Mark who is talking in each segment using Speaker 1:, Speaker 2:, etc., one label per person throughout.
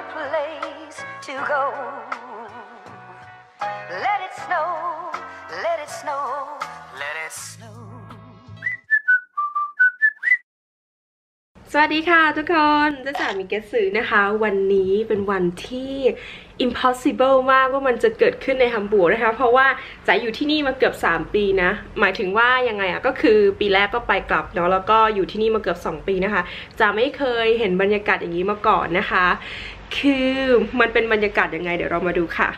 Speaker 1: place to go. Let it snow, let it snow, let it snow.
Speaker 2: สวัสดีค่ะทุกคนจ้าจ๋ามีเกสสือนะคะวันนี้เป็นวันที่ impossible มากว่ามันจะเกิดขึ้นในฮัมบูร์กนะคะเพราะว่าจ๋าอยู่ที่นี่มาเกือบ3ปีนะหมายถึงว่ายังไงอะก็คือปีแรกก็ไปกลับเนาะแล้วก็อยู่ที่นี่มาเกือบ2ปีนะคะจ๋าไม่เคยเห็นบรรยากาศอย่างนี้มาก่อนนะคะคือมันเป็นบรรยากาศยังไงเดี๋ยวเรามาดูค่ะ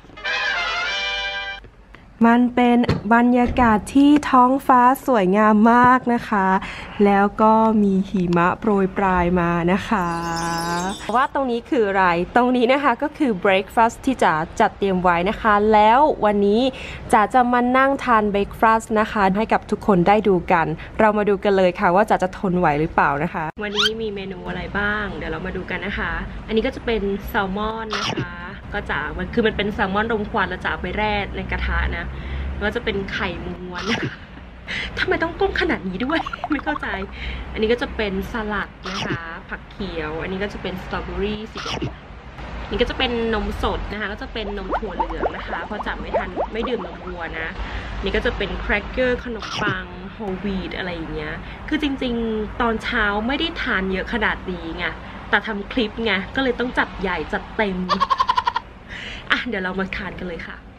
Speaker 2: มันเป็นบรรยากาศที่ท้องฟ้าสวยงามมากนะคะแล้วก็มีหิมะโปรยปลายมานะคะว่าตรงนี้คืออะไรตรงนี้นะคะก็คือ breakfast ที่จ๋าจัดเตรียมไว้นะคะแล้ววันนี้จ๋าจะมานั่งทาน breakfast นะคะให้กับทุกคนได้ดูกันเรามาดูกันเลยค่ะว่าจ๋าจะทนไหวหรือเปล่านะคะวันนี้มีเมนูอะไรบ้างเดี๋ยวเรามาดูกันนะคะอันนี้ก็จะเป็นแซลมอนนะคะก็จ๋ามันเป็นแซลมอนรมควันแล้วจ๋าไปแร่ในกระทะนะแล้วจะเป็นไข่ม้วนทำไมต้องก้มขนาดนี้ด้วย ไม่เข้าใจอันนี้ก็จะเป็นสลัดนะคะผักเขียวอันนี้ก็จะเป็นสตรอเบอรี่สีแดงนี่ก็จะเป็นนมสดนะคะก็จะเป็นนมถั่วเหลืองนะคะเพราะจ๋าไม่ดื่มนมวัวนะนี่ก็จะเป็นแครกเกอร์ขนมปังโฮลวีตอะไรอย่างเงี้ยคือจริงๆตอนเช้าไม่ได้ทานเยอะขนาดนี้ไงแต่ทำคลิปไงก็เลยต้องจัดใหญ่จัดเต็มอ่ะเดี๋ยวเรามาทานกันเลยค่ะ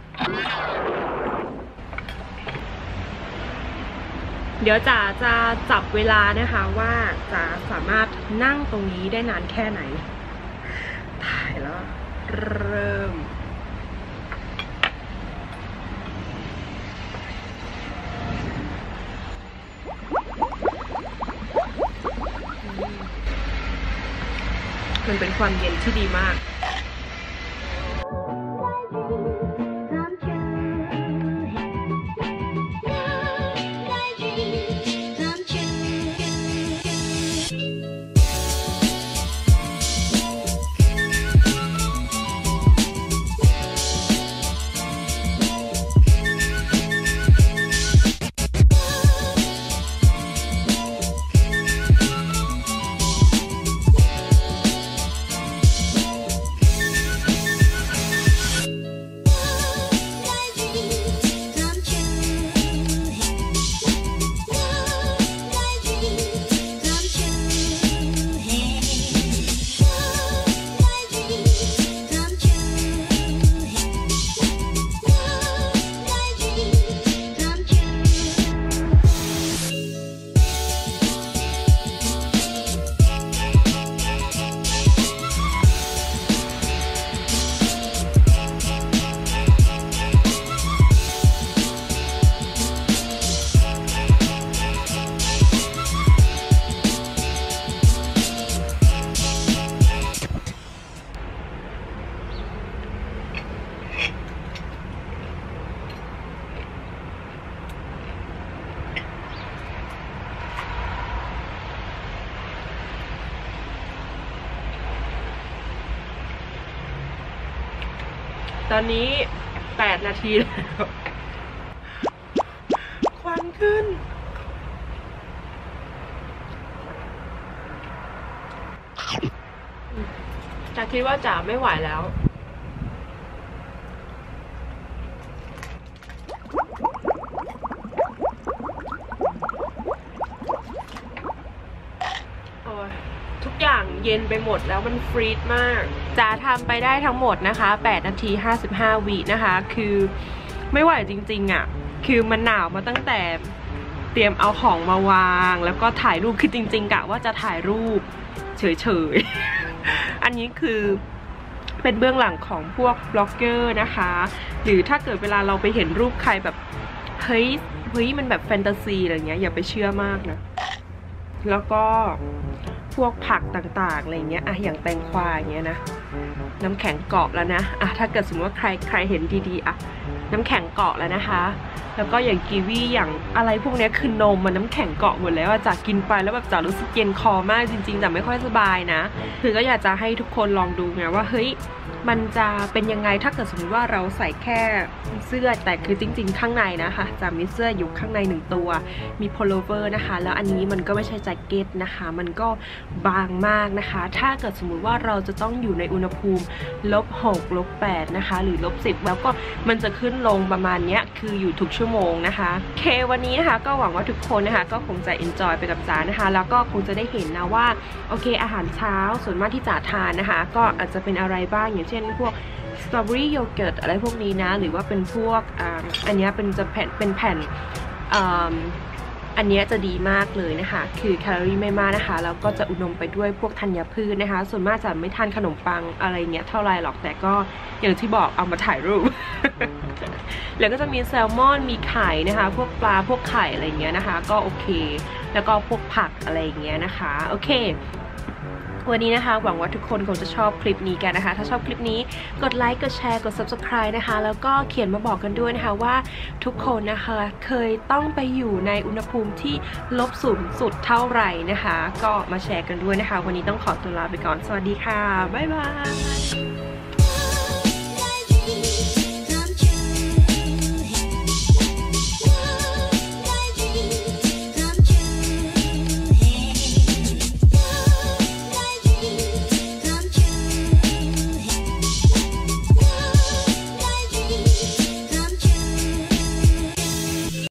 Speaker 2: เดี๋ยวจ๋าจะจับเวลานะคะว่าจ๋าสามารถนั่งตรงนี้ได้นานแค่ไหนถ่ายแล้วเริ่มมันเป็นความเย็นที่ดีมากตอนนี้8 นาทีแล้วควันขึ้นจ๋าคิดว่าจ๋าไม่ไหวแล้วทุกอย่างเย็นไปหมดแล้วมันฟรีซมากจ๋าทำไปได้ทั้งหมดนะคะ8 นาที 55 วินะคะคือไม่ไหวจริงๆอ่ะคือมันหนาวมาตั้งแต่เตรียมเอาของมาวางแล้วก็ถ่ายรูปคือจริงๆกะว่าจะถ่ายรูปเฉยๆ อันนี้คือเป็นเบื้องหลังของพวกบล็อกเกอร์นะคะหรือถ้าเกิดเวลาเราไปเห็นรูปใครแบบเฮ้ยมันแบบแฟนตาซีอะไรเงี้ยอย่าไปเชื่อมากนะแล้วก็พวกผักต่างๆอะไรเงี้ยอะอย่างแตงกวาอย่างเงี้ยนะน้ำแข็งเกาะแล้วนะอะถ้าเกิดสมมติว่าใครเห็นดีๆอะน้ำแข็งเกาะแล้วนะคะแล้วก็อย่างกีวีอย่างอะไรพวกนี้คือนมมันน้ำแข็งเกาะหมดแล้วจากกินไปแล้วแบบจะรู้สึกเย็นคอมากจริงๆแต่ไม่ค่อยสบายนะคือก็อยากจะให้ทุกคนลองดูไงว่าเฮ้ยมันจะเป็นยังไงถ้าเกิดสมมติว่าเราใส่แค่เสื้อแต่คือจริงๆข้างในนะคะจะมีเสื้ออยู่ข้างใน1ตัวมีโพลเวอร์นะคะแล้วอันนี้มันก็ไม่ใช่แจ็คเก็ตนะคะมันก็บางมากนะคะถ้าเกิดสมมุติว่าเราจะต้องอยู่ในอุณหภูมิ-6 -8นะคะหรือ-10แล้วก็มันจะขึ้นลงประมาณนี้คืออยู่ทุกชั่วโมงนะคะโอเควันนี้นะคะก็หวังว่าทุกคนนะคะก็คงจะ enjoy ไปกับจ๋านะคะแล้วก็คงจะได้เห็นนะว่าโอเคอาหารเช้าส่วนมากที่จ๋าทานนะคะก็อาจจะเป็นอะไรบ้างอย่างเช่นพวกสตรอเบอรี่โยเกิร์ตอะไรพวกนี้นะหรือว่าเป็นพวกอันนี้เป็นแผ่นอันนี้จะดีมากเลยนะคะคือแคลอรี่ไม่มากนะคะแล้วก็จะอุดมไปด้วยพวกธัญพืชนะคะส่วนมากจะไม่ทานขนมปังอะไรเงี้ยเท่าไรหรอกแต่ก็อย่างที่บอกเอามาถ่ายรูป แล้วก็จะมีแซลมอนมีไข่นะคะพวกปลาพวกไข่อะไรเงี้ยนะคะก็โอเคแล้วก็พวกผักอะไรเงี้ยนะคะโอเควันนี้นะคะหวังว่าทุกคนคงจะชอบคลิปนี้กันนะคะถ้าชอบคลิปนี้กดไลค์กดแชร์กด subscribe นะคะแล้วก็เขียนมาบอกกันด้วยนะคะว่าทุกคนนะคะเคยต้องไปอยู่ในอุณหภูมิที่ลบสูงสุดเท่าไหร่นะคะก็มาแชร์กันด้วยนะคะวันนี้ต้องขอตัวลาไปก่อนสวัสดีค่ะบ๊ายบาย